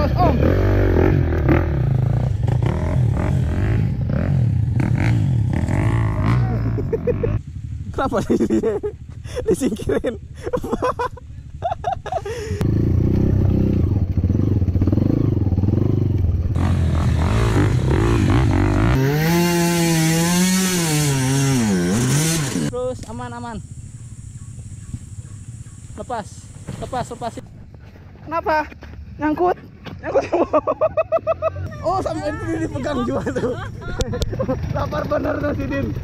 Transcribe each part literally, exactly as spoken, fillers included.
Awas om. Kenapa di disingkirin? Terus aman-aman. Lepas, lepas, lepasin. Kenapa? Nyangkut, nyangkut. Oh, sampai ini dipegang juga tuh. Lapar bener tuh si Din.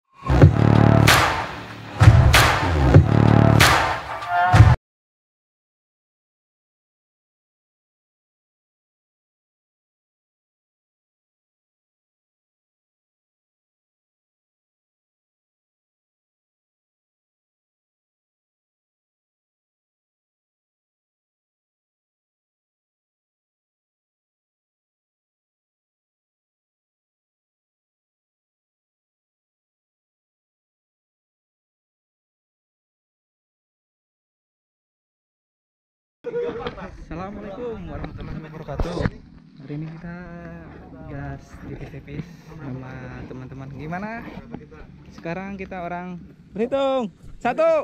Assalamualaikum warahmatullahi wabarakatuh. Hari ini kita gas di T V sama teman-teman. Gimana? Sekarang kita orang berhitung satu.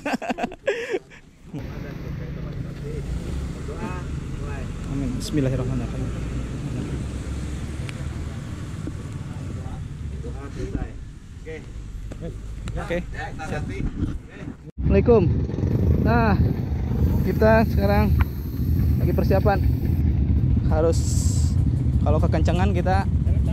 Amin. Bismillahirrahmanirrahim. Oke. Oke. Assalamualaikum. Nah, kita sekarang lagi persiapan, harus kalau kekencangan kita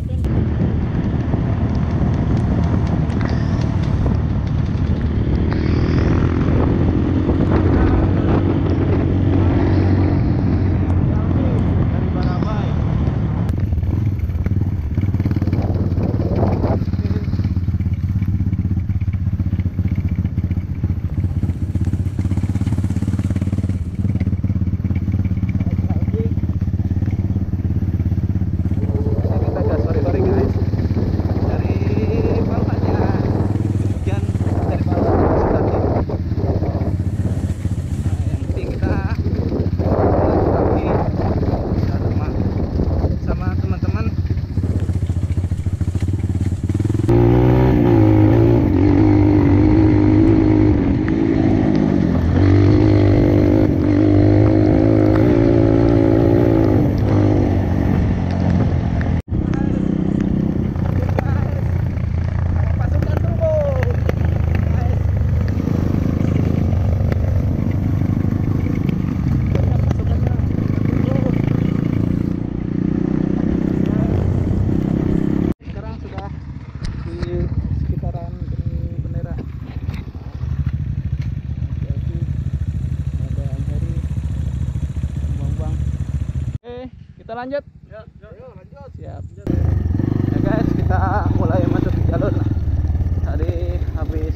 kita lanjut. Ya, ya, lanjut. Siap. Ya guys, kita mulai masuk ke jalur. Tadi habis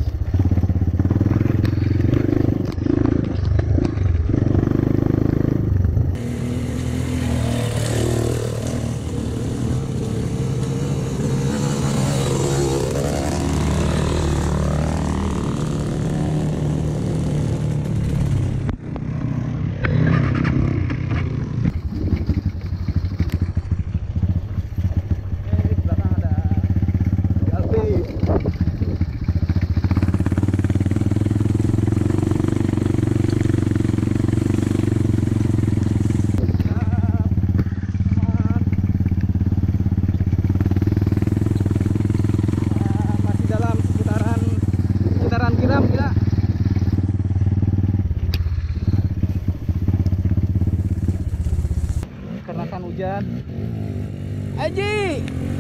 hujan. Aji,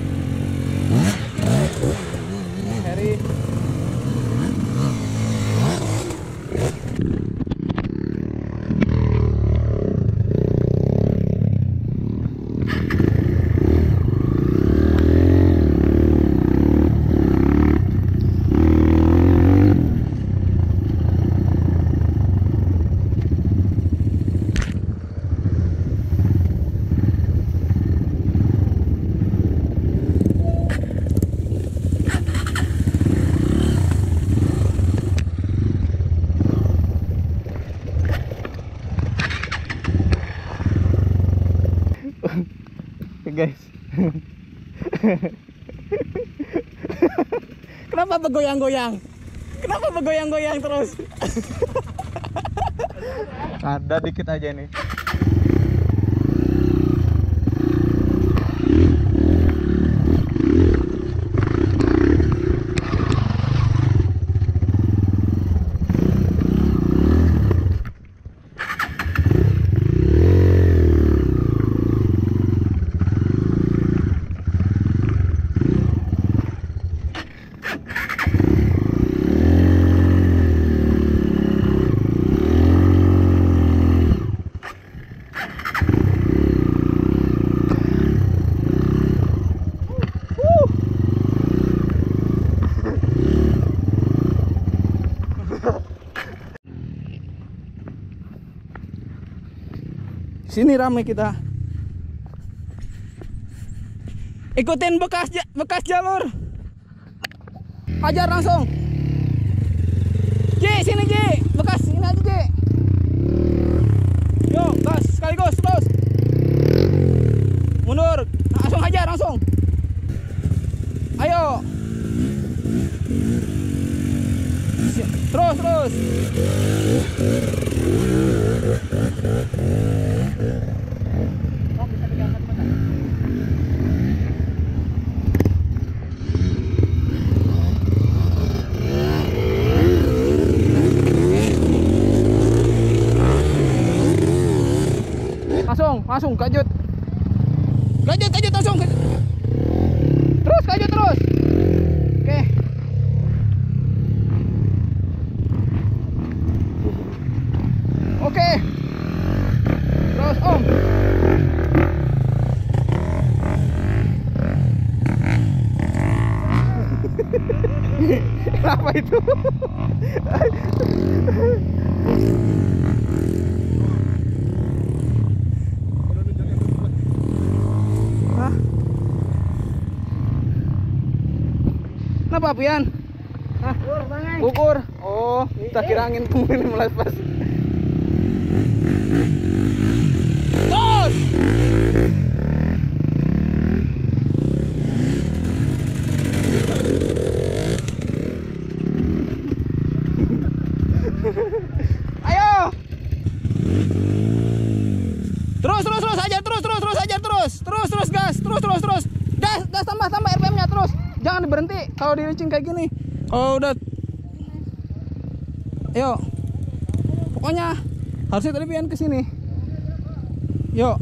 Heri. guys. Kenapa bergoyang-goyang? Kenapa bergoyang-goyang terus? Ada dikit aja nih. Sini ramai kita. Ikutin bekas bekas jalur. Hajar langsung. Ji, sini Ji. Bekas ini aja Ji. Yuk, gas sekaligus terus. Mundur. Langsung hajar langsung. Ayo. Terus terus. Langsung, langsung kajut. Kajut, kajut langsung. Terus kajut terus. Oke. Oke. Terus Om. Apa itu? Hah? Kenapa Pian? Hah? Ukur. Oh, tak kira angin ini melepas. Terus. Ayo. Terus terus terus aja terus terus terus aja terus. Terus terus gas, terus terus terus. Gas, gas tambah tambah R P M-nya terus. Jangan berhenti kalau dirincing kayak gini. Kalau udah ayo. Pokoknya harusnya tadi pian ke sini. Yuk.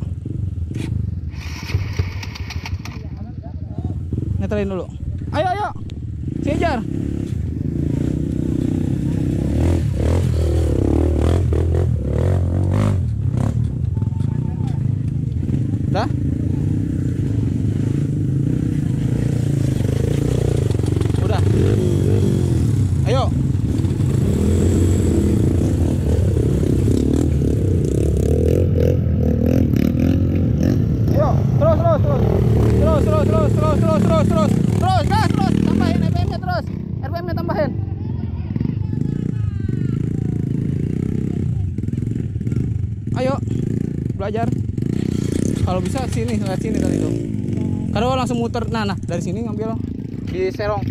Netralin dulu. Ayo ayo. Kejar. Dah? Udah. Ayo. Terus terus terus. Terus terus terus terus terus terus terus. Terus gas terus, tambahin R P M-nya terus. R P M-nya tambahin. Ayo. Belajar. Kalau bisa sini, lihat sini tadi tuh. Kalau langsung muter, nah nah dari sini ngambil di serong.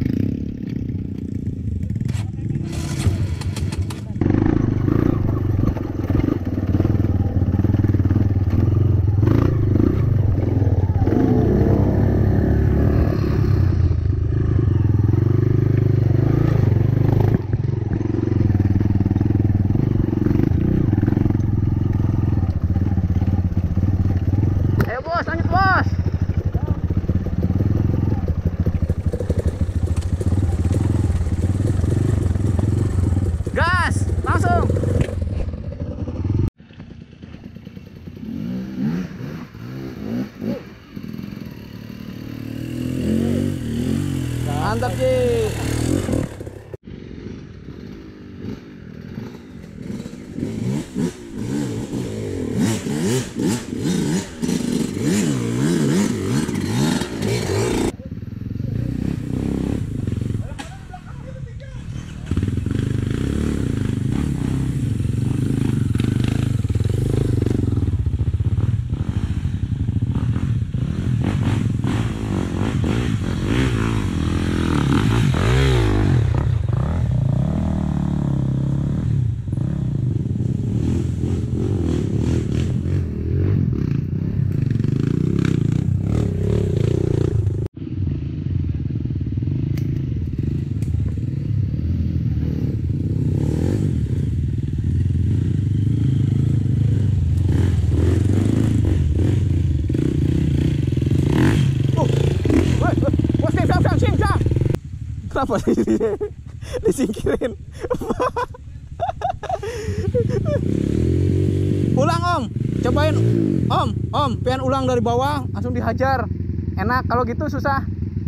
Mantap Ji. kenapa disingkirin? Ulang om, cobain om, om, pengen ulang dari bawah, langsung dihajar. Enak, kalau gitu susah.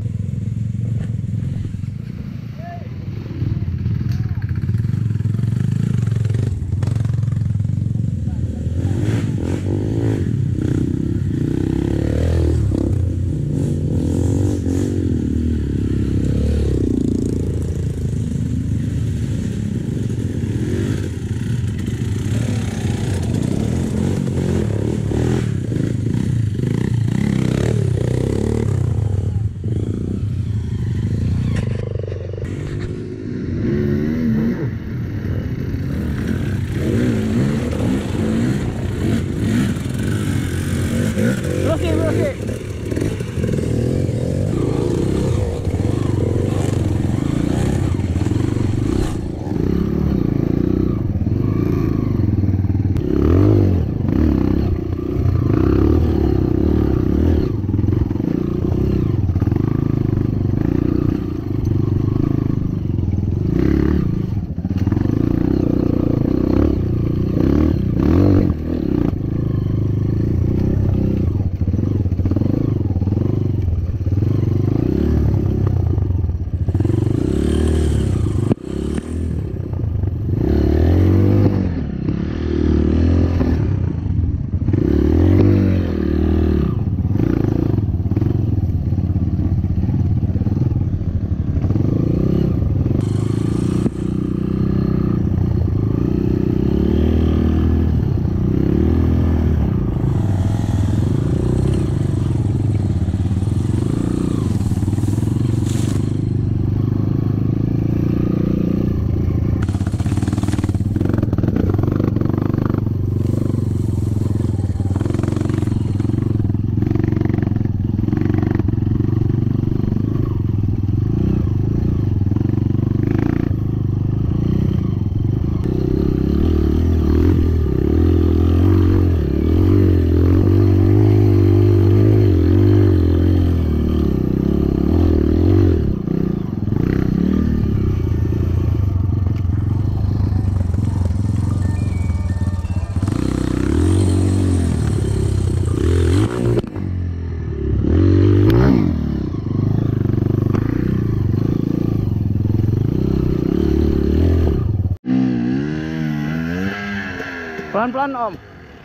Pelan-pelan om.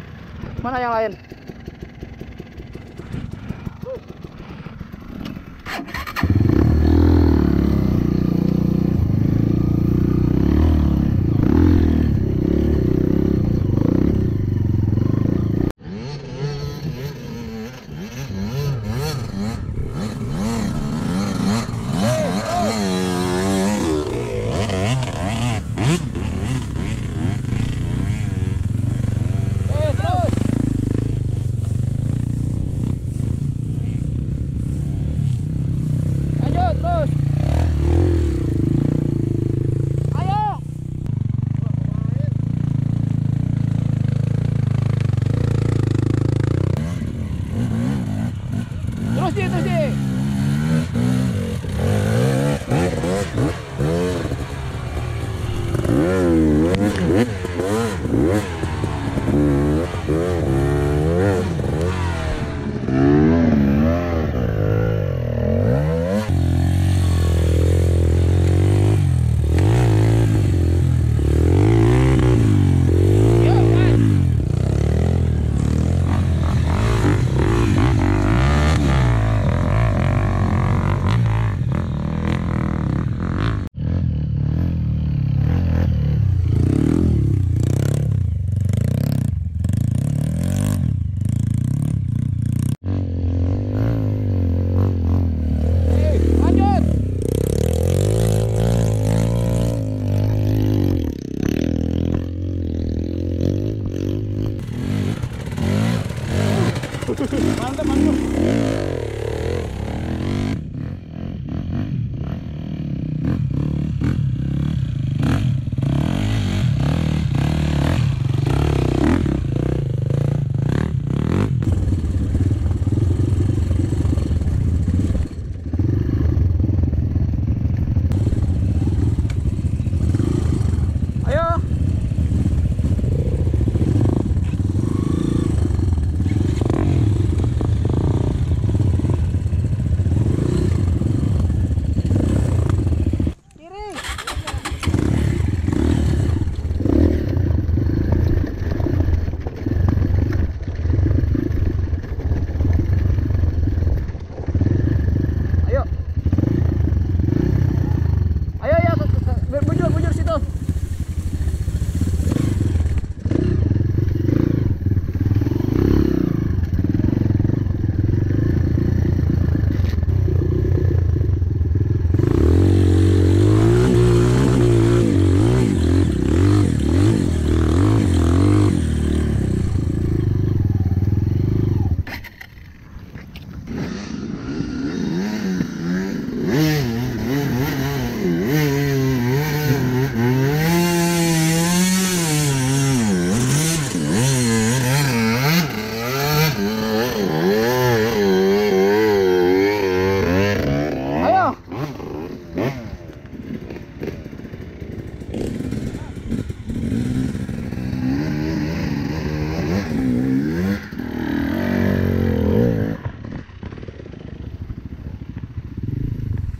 Mana yang lain? Terus sih, terus sih. Mantap, mantap.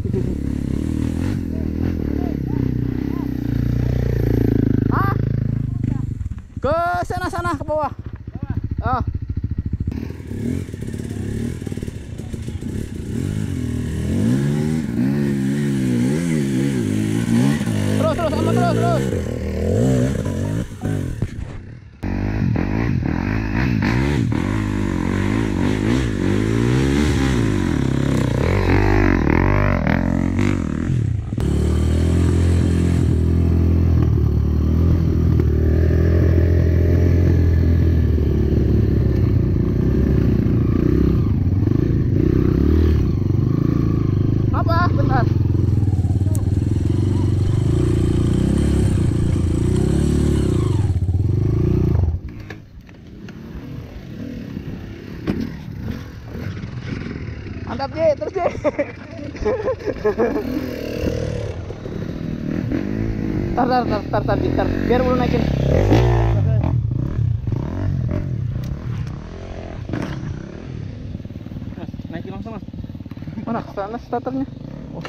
Ah, ke sana sana ke bawah. Ah. Terus terus sama terus terus. Apa? Bentar. Mantap Ji, terus Ji. Tar, tar, tar, tar, tar, tar, biar belum naikin. Mas, naikin langsung mas. Mana sana starternya? Oh.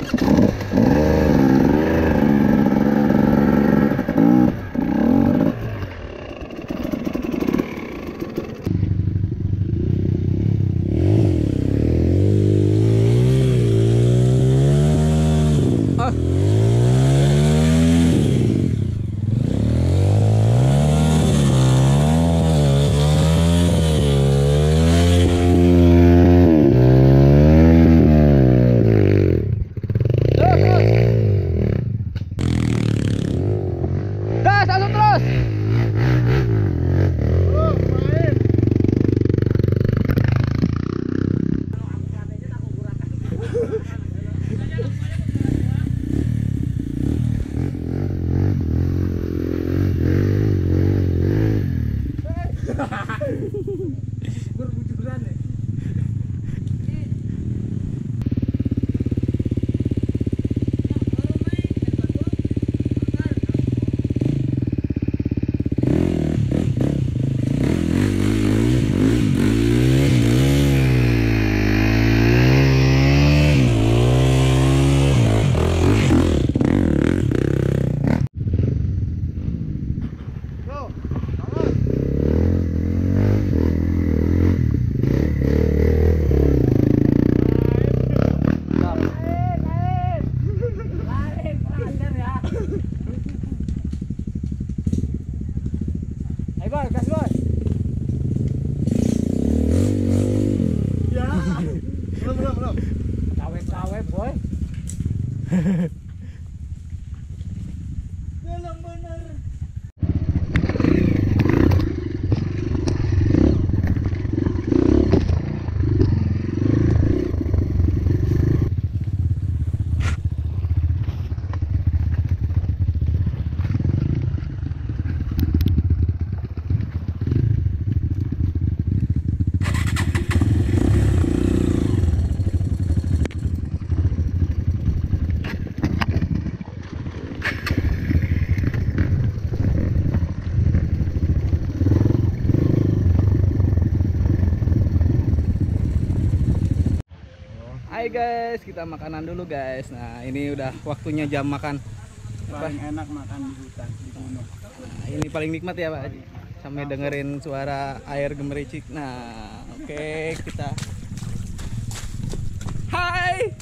Berbujuran ya. Galang bener. Hai guys, kita makanan dulu guys. Nah ini udah waktunya jam makan. Paling enak makan di hutan, di gunung. Nah, ini paling nikmat ya Pak Haji, sampai dengerin suara air gemericik. Nah oke okay, kita Hai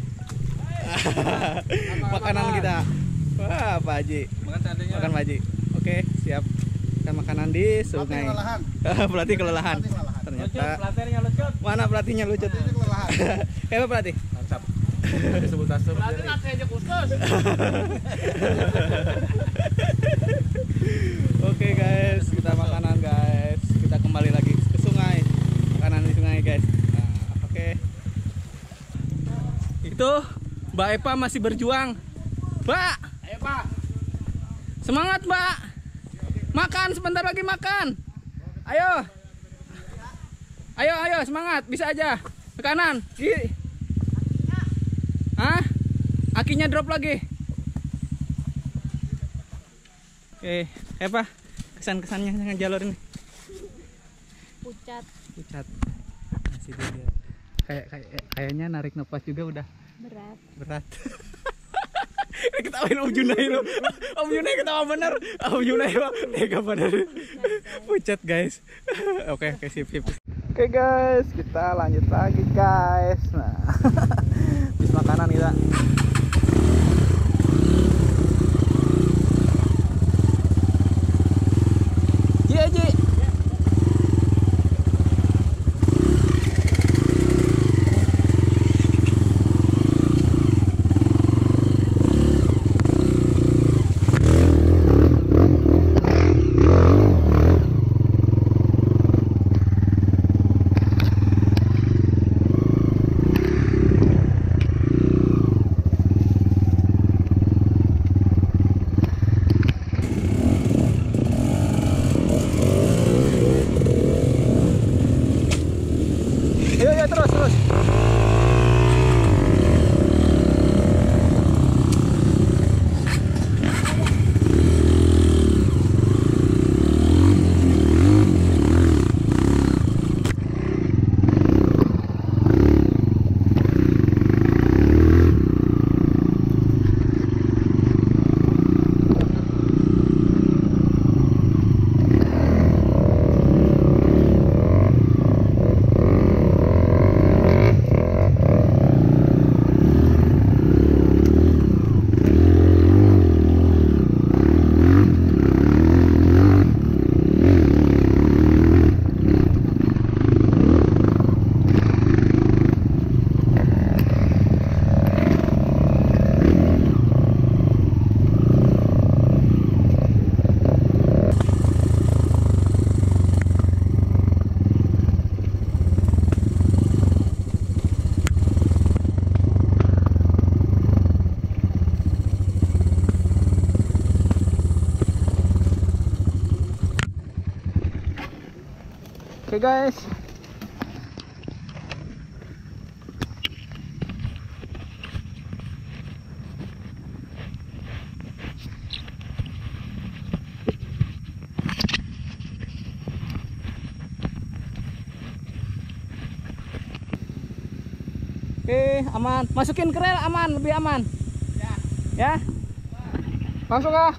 makanan kita. Wah Pak Haji, Makan seandainya. makan Pak Haji. Oke siap, kita makanan di sungai. Pelatih kelelahan. Ternyata Pelatihnya lucut. mana pelatihnya lucut? Kayak apa pelatih? Mantap. Disebut tasur. Pelatih latih aja khusus. Oke guys, kita makanan guys. Kita kembali lagi ke sungai. Makanan di sungai guys. Nah, oke. Itu Mbak Epa masih berjuang. Mbak, Ayo Pak. semangat Mbak. Makan sebentar lagi makan. Ayo. Ayo ayo semangat, bisa aja. Ke kanan. Kiri. Hah? Akinya drop lagi. Oke, apa? Kesan-kesannya dengan jalur ini? Pucat, Pucat. Masih dia. Kayak kayak kayaknya narik nafas juga udah berat. Berat. Ini ketawain Om Junai lo. Om Junai ketawa bener. Om Junai mah tega bener. Pucat guys. Oke oke sip sip. Oke guys, kita lanjut lagi guys. Nah, habis makanan kita. Ji Ji. Yo yo terus terus. Oke guys. Oke, aman. Masukin ke rel aman, lebih aman. Ya. Ya. Masuk ah.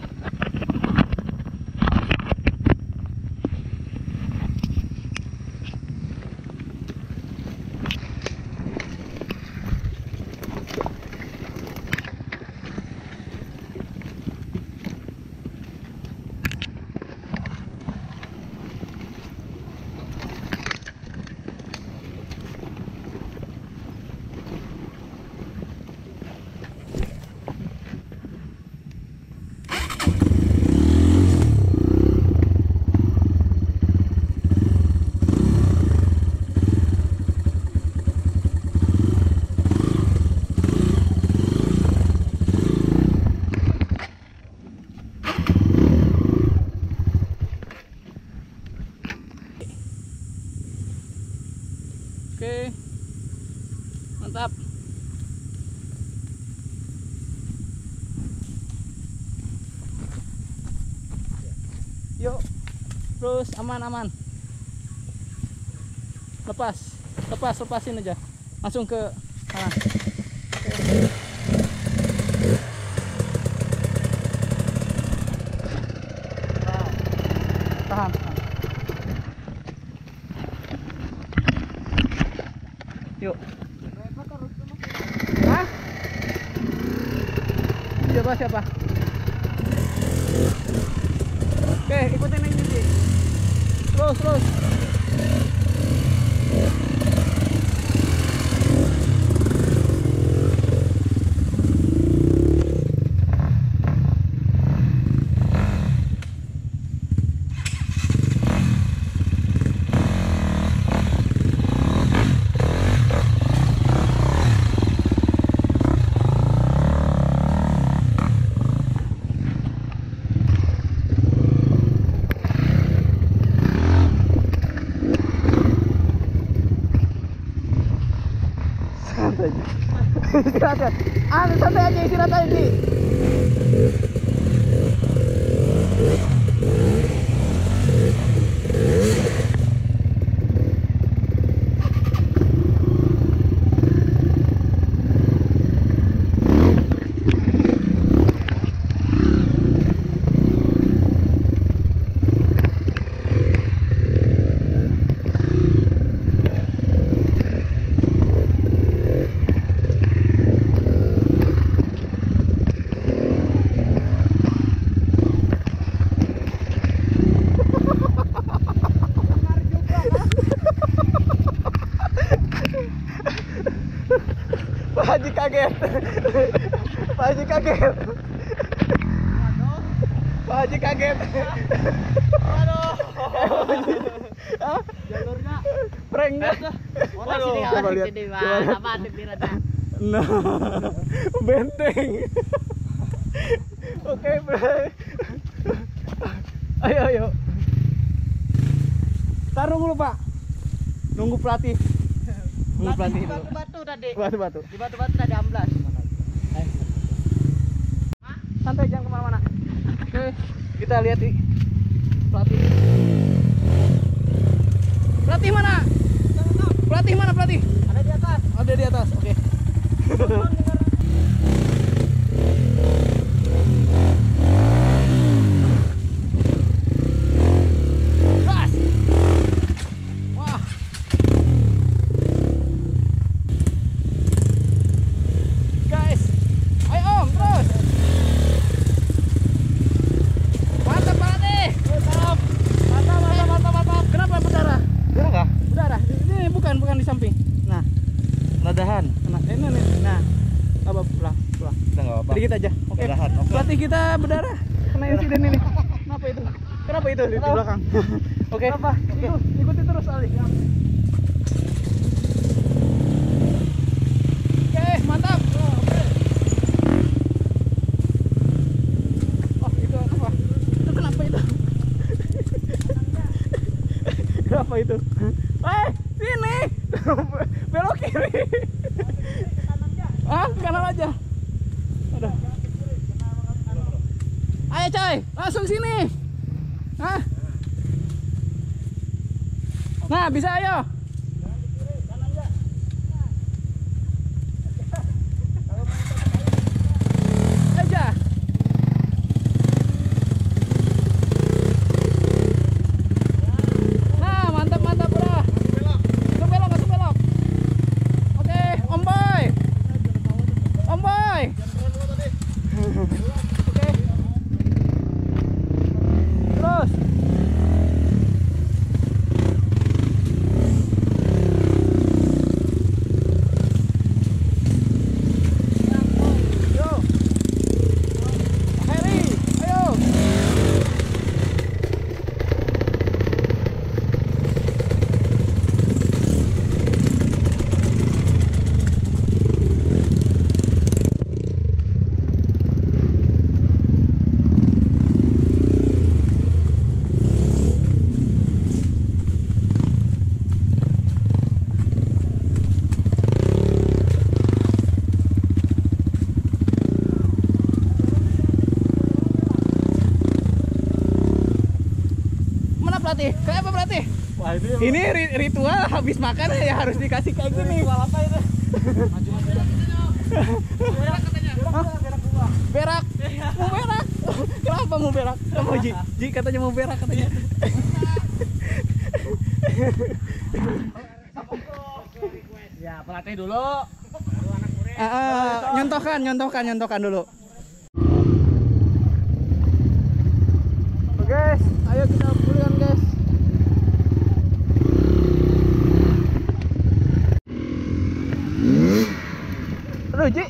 Oke, mantap. Yuk, terus aman-aman. Lepas, lepas, lepasin aja. Langsung ke sana. Tahan, tahan. Yuk. Hah? Siapa siapa? Oke, ikutin yang ini. Terus terus. Istirahat ya. Ah, santai aja, istirahat aja Ji. Haji kaget. Pak Haji kaget. Pak Haji kaget. Aduh. Hah? Jalurnya. Prank dah. Waduh. Coba lihat. Apa ada pirata? Nah, benteng. Oke, Bray. Ayo, ayo. Taruh dulu, Pak. Nunggu pelatih. Nunggu pelatih dulu. Batu-batu tadi. Batu-batu. Di batu-batu tadi amblas. Santai, jangan kemana-mana. Oke, kita lihat nih pelatih. Pelatih mana? Pelatih mana pelatih? Ada di atas. Ada di atas. Oke. Gas. Wah. Guys, ayo Om, terus. Mantap pelatih. Mantap. Mantap, mantap, mantap, mantap. Kenapa berdarah? Berdarah nggak? Berdarah. Ini bukan, bukan di samping. Nah, Nadahan. nah, ini nih. Nah, apa pulang, pulang. Kita nggak apa-apa. Sedikit aja. Oke. Berdarah, oke. Pelatih kita berdarah kena insiden ini. Kenapa itu? Kenapa itu di belakang? Oke. Kenapa? Ikut, ikuti terus Ali. Oke, mantap. Oh, itu apa? Itu kenapa itu? Kenapa itu? Eh, sini. Belok kiri. Ah, ke kanan aja. Aduh. Ayo coy, langsung sini. Hah? Nah, bisa ayo. Aja. Nah, mantap mantap udah. Masuk belok, masuk belok. Oke, Om Boy. Om Boy. Oke. Terus. Yo. Heri, ayo. Mana pelatih? Kayak apa pelatih? Wah, ini Ini ri- ritual habis makan ya harus dikasih kayak gini. ritual apa itu? Berak katanya. Hah? Berak. Mau berak. Kenapa mau berak? Kamu Ji? Ji katanya mau berak katanya. Ya, pelatih dulu. Ah, ah, nyontohkan, nyontohkan, nyontohkan dulu. Oke, guys, ayo kita pulihkan, guys. Aduh, Ji.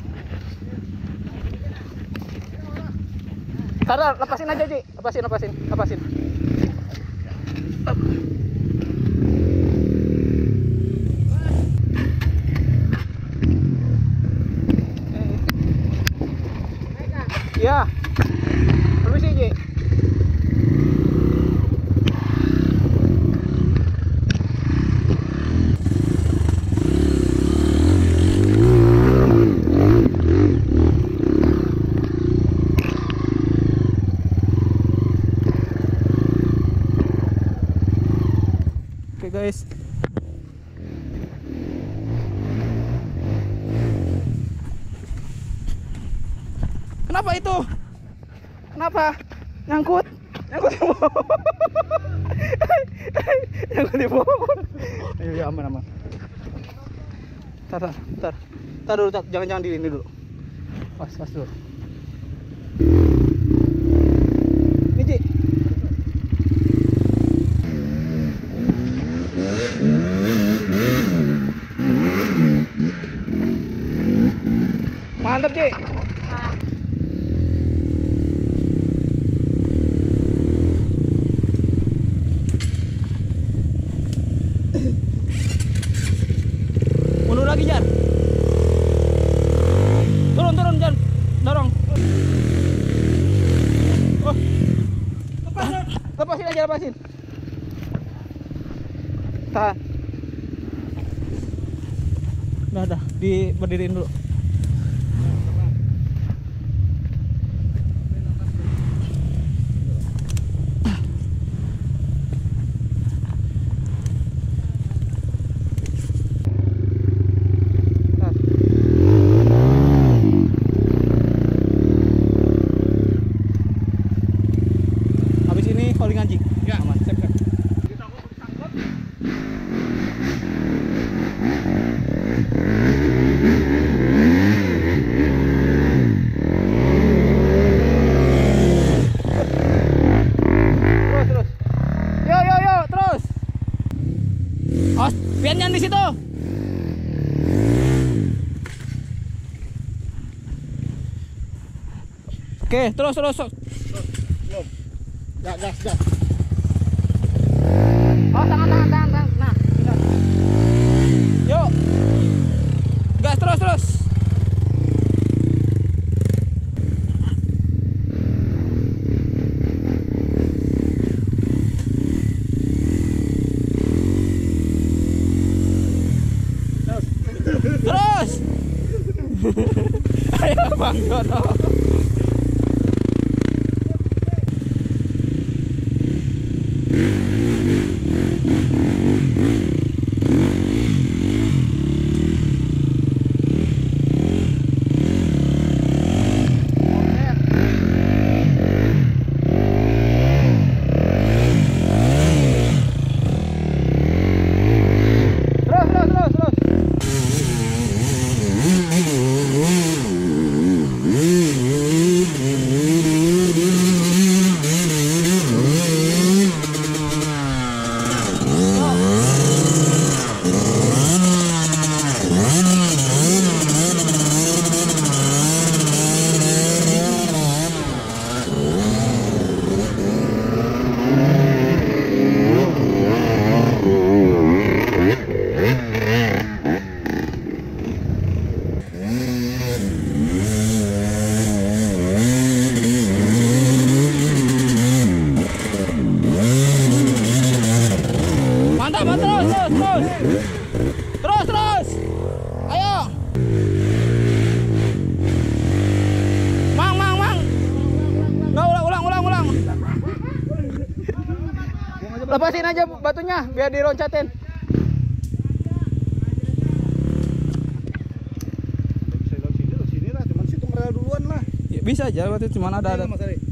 Sadar, lepasin aja, Ji. Lepasin, lepasin, lepasin. Iya. Permisi, Ji. Oke, guys. Kenapa itu? Kenapa? Nyangkut. Nyangkut di pohon. Nyangkut di pohon. Ayo, ya aman aman. Tar, tar, tar. Tar dulu, tar. Jangan jangan di ini dulu. Pas, pas dulu. Ini, Ji. Mantap, Ci. Mundur lagi, Jan. Turun, turun, Jan. Dorong. Oh. Lepas, lepasin aja, lepasin. Tahan. Udah, udah, di berdiriin dulu. Habis ini calling anjing. Ya, aman. Siap, siap. Terus, terus. Yo, yo, yo, terus. Oh, piannya di situ. Oke, terus, terus. Belum. Ya, gas, gas. Oh, tangan, tangan, tangan, tangan. Nah, tinggal. Yuk. Gas terus, terus. Terus. Ayo Bang Jono. Terus, terus, terus, terus. Mantap, mantap, terus, terus, terus. Terus, terus. Ayo. Mang, mang, mang. Nggak, ulang, ulang, ulang, ulang. Lepasin aja batunya biar dironcatin. Bisa lewat sini, lewat sini lah. Cuman situ ngerel duluan lah. Ya, bisa aja, waktu itu cuma ada ada. Mas Ari.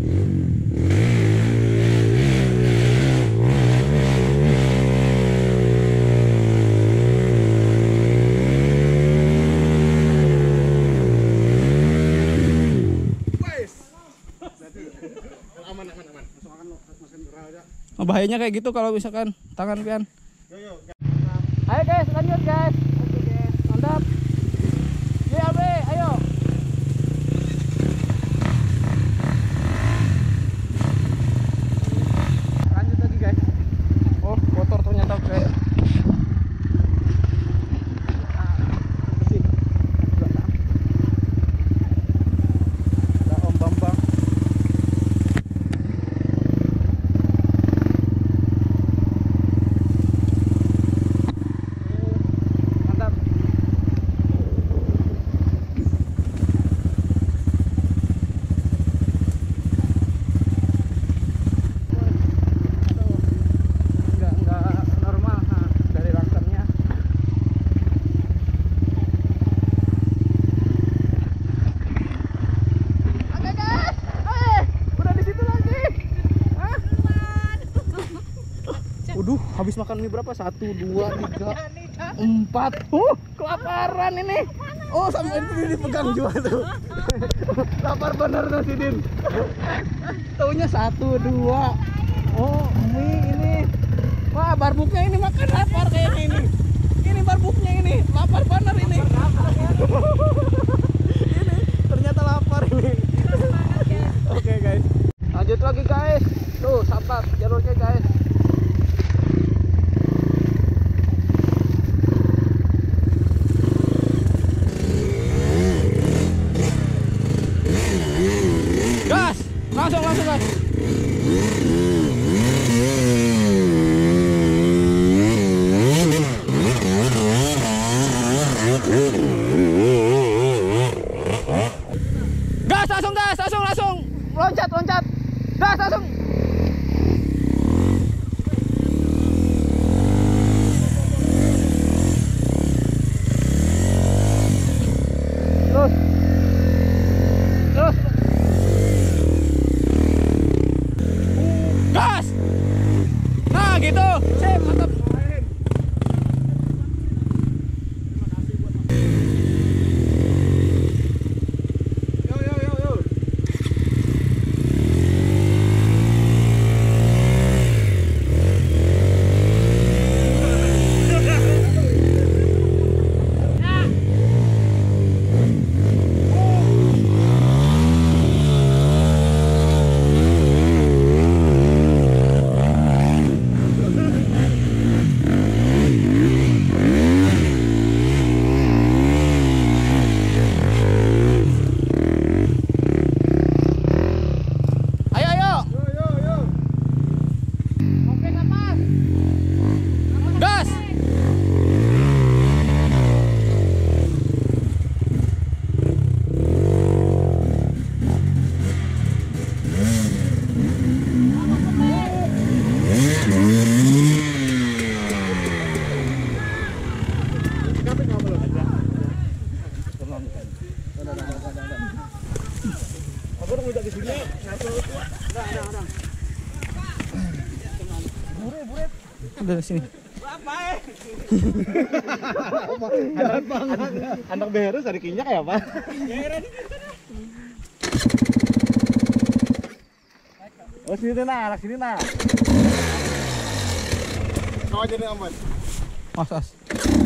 Aman, aman, aman. Masuk akan lo, masukin rel aja. Oh, bahayanya kayak gitu kalau misalkan tangan pian. Yo, yo. Ayo guys, lanjut guys. Mantap. G L B, ayo. Lanjut lagi guys. Oh, kotor ternyata kayak. Bersih. Ada Om Bambang. Mantap. Enggak enggak normal nah, dari langsamnya. Oke guys, eh udah di situ lagi. Hah? Waduh, habis makan mie berapa? Satu, dua, tiga, empat. Uh, kelaparan ini. Oh, sampai itu dipegang juga tuh. Lapar bener tuh si Din. Taunya satu, dua. Oh, mie ini. Wah, barbuknya ini makan lapar kayaknya ini. Ini barbuknya ini, lapar bener ini. Gas, langsung gas, langsung langsung loncat loncat. Gas langsung. Terus. Terus. Gas. Nah, gitu. Sip, mantap. Udah sini. anak, anak beres dari kinyak ya Pak. Oh sini nah, anak sini nah. Kau jadi aman. Mas as.